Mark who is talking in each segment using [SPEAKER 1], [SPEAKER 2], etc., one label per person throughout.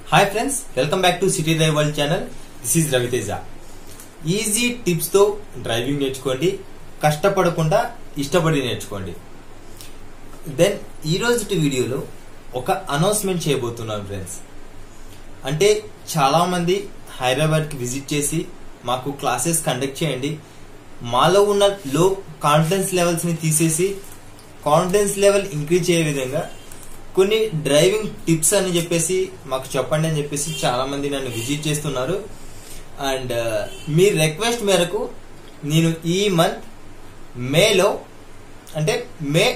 [SPEAKER 1] Hi friends, welcome back to city drive world channel. This is Raviteja. Easy tips తో driving నేర్చుకోండి, కష్టపడకుండా ఇష్టపడి నేర్చుకోండి. దెన్ ఈ రోజు వీడియోలో ఒక అనౌన్స్మెంట్ చేయబోతున్నాను ఫ్రెండ్స్. అంటే చాలా మంది హైదరాబాద్ కి విజిట్ చేసి మాకు క్లాసెస్ కండక్ట్ చేయండి, మాలో ఉన్న లో కాన్ఫిడెన్స్ లెవెల్స్ ని తీసేసి కాన్ఫిడెన్స్ లెవెల్ ఇంక్రీజ్ అయ్యే విధంగా కొన్ని డ్రైవింగ్ టిప్స్ అని చెప్పేసి మాకు చెప్పండి అని చెప్పేసి చాలా మంది నన్ను విజిట్ చేస్తున్నారు. అండ్ మీ రిక్వెస్ట్ మేరకు నేను ఈ మంత్ మేలో, అంటే మే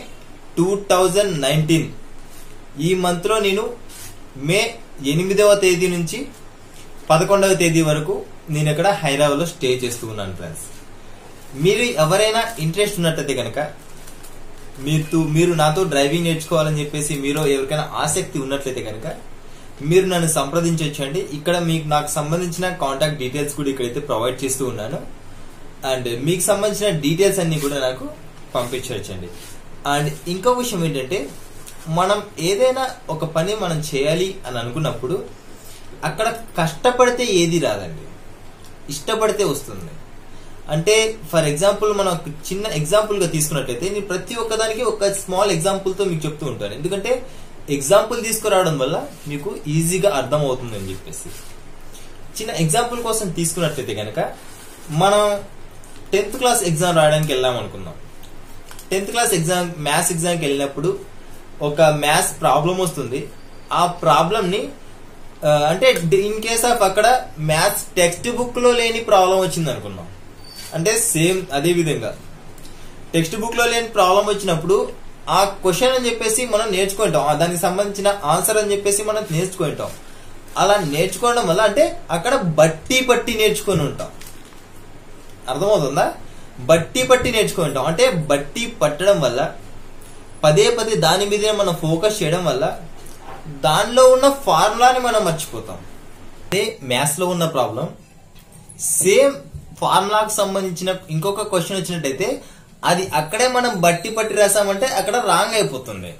[SPEAKER 1] 2019 ఈ మంత్ లో నేను మే 8వ తేదీ నుంచి 11వ తేదీ వరకు నేను ఇక్కడ హైదరాబాద్ లో స్టే చేస్తూ ఉన్నాను ఫ్రెండ్స్. మీరు ఎవరైనా ఇంట్రెస్ట్ ఉన్నట్లయితే కనుక, మీరు నాతో డ్రైవింగ్ నేర్చుకోవాలని చెప్పేసి మీరు ఎవరికైనా ఆసక్తి ఉన్నట్లయితే కనుక మీరు నన్ను సంప్రదించవచ్చండి. ఇక్కడ మీకు నాకు సంబంధించిన కాంటాక్ట్ డీటెయిల్స్ కూడా ఇక్కడైతే ప్రొవైడ్ చేస్తూ ఉన్నాను. అండ్ మీకు సంబంధించిన డీటెయిల్స్ అన్ని కూడా నాకు పంపించవచ్చండి. అండ్ ఇంకో విషయం ఏంటంటే, మనం ఏదైనా ఒక పని మనం చేయాలి అని అనుకున్నప్పుడు అక్కడ కష్టపడితే ఏది రాదండి, ఇష్టపడితే వస్తుంది. అంటే ఫర్ ఎగ్జాంపుల్ మనం ఒక చిన్న ఎగ్జాంపుల్ గా తీసుకున్నట్లయితే, నేను ప్రతి ఒక్కదానికి ఒక స్మాల్ ఎగ్జాంపుల్ తో మీకు చెప్తూ ఉంటాను. ఎందుకంటే ఎగ్జాంపుల్ తీసుకురావడం వల్ల మీకు ఈజీగా అర్థం అవుతుంది అని చెప్పేసి. చిన్న ఎగ్జాంపుల్ కోసం తీసుకున్నట్లయితే కనుక, మనం 10th క్లాస్ ఎగ్జామ్ రాయడానికి వెళ్ళాం అనుకుందాం. 10th క్లాస్ ఎగ్జామ్ మ్యాథ్స్ ఎగ్జామ్కి వెళ్ళినప్పుడు ఒక మ్యాథ్స్ ప్రాబ్లం వస్తుంది. ఆ ప్రాబ్లం ని అంటే ఇన్ కేస్ ఆఫ్ అక్కడ మ్యాథ్స్ టెక్స్ట్ బుక్ లో లేని ప్రాబ్లం వచ్చింది అనుకున్నాం. అంటే సేమ్ అదే విధంగా టెక్స్ట్ బుక్ లో లేని ప్రాబ్లం వచ్చినప్పుడు ఆ క్వశ్చన్ అని చెప్పేసి మనం నేర్చుకుంటాం, దానికి సంబంధించిన ఆన్సర్ అని చెప్పేసి మనం నేర్చుకుంటాం. అలా నేర్చుకోవడం వల్ల అంటే అక్కడ బట్టి పట్టి నేర్చుకొని ఉంటాం. అర్థమవుతుందా? బట్టి పట్టి నేర్చుకుంటాం. అంటే బట్టి పట్టడం వల్ల పదే పదే దాని మీదే మనం ఫోకస్ చేయడం వల్ల దానిలో ఉన్న ఫార్ములాని మనం మర్చిపోతాం. అదే మ్యాథ్స్ లో ఉన్న ప్రాబ్లం సేమ్ ఫార్ములాకు సంబంధించిన ఇంకొక క్వశ్చన్ వచ్చినట్టయితే అది అక్కడే మనం బట్టి పట్టి రాసామంటే అక్కడ రాంగ్ అయిపోతుంది.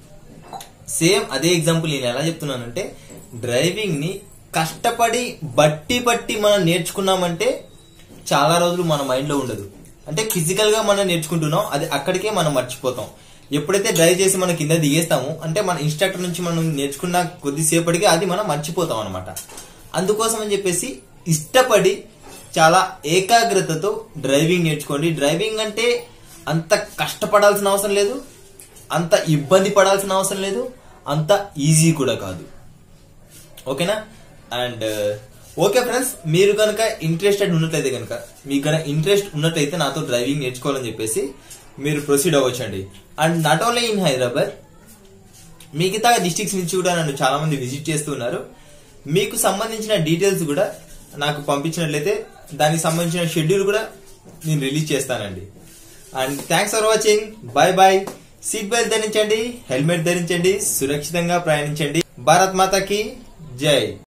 [SPEAKER 1] సేమ్ అదే ఎగ్జాంపుల్ నేను ఎలా చెప్తున్నానంటే, డ్రైవింగ్ ని కష్టపడి బట్టి పట్టి మనం నేర్చుకున్నామంటే చాలా రోజులు మన మైండ్ లో ఉండదు. అంటే ఫిజికల్ గా మనం నేర్చుకుంటున్నాం, అది అక్కడికే మనం మర్చిపోతాం. ఎప్పుడైతే డ్రైవ్ చేసి మనం కింద దిగేస్తామో, అంటే మన ఇన్స్ట్రక్టర్ నుంచి మనం నేర్చుకున్న కొద్దిసేపటికి అది మనం మర్చిపోతాం అనమాట. అందుకోసం అని చెప్పేసి ఇష్టపడి చాలా ఏకాగ్రతతో డ్రైవింగ్ నేర్చుకోండి. డ్రైవింగ్ అంటే అంత కష్టపడాల్సిన అవసరం లేదు, అంత ఇబ్బంది పడాల్సిన అవసరం లేదు, అంత ఈజీ కూడా కాదు. ఓకేనా? అండ్ ఓకే ఫ్రెండ్స్, మీరు కనుక ఇంట్రెస్టెడ్ ఉన్నట్లయితే కనుక, మీకు కనుక ఇంట్రెస్ట్ ఉన్నట్లయితే నాతో డ్రైవింగ్ నేర్చుకోవాలని చెప్పేసి మీరు ప్రొసీడ్ అవ్వచ్చండి. And not only in Hyderabad, మిగతా డిస్ట్రిక్ట్స్ నుంచి కూడా నన్ను చాలా మంది విజిట్ చేస్తున్నారు. మీకు సంబంధించిన డీటెయిల్స్ కూడా నాకు పంపించినట్లయితే దానికి సంబంధించిన షెడ్యూల్ కూడా నేను రిలీజ్ చేస్తానండి. And thanks for watching. Bye bye. Seat belt ధరించండి, హెల్మెట్ ధరించండి, సురక్షితంగా ప్రయాణించండి. భారత్ మాతాకి జై.